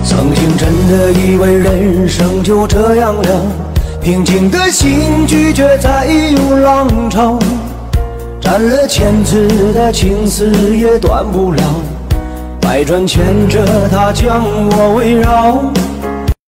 曾经真的以为人生就这样了，平静的心拒绝再有浪潮，斩了千次的情丝也断不了，百转千折它将我围绕。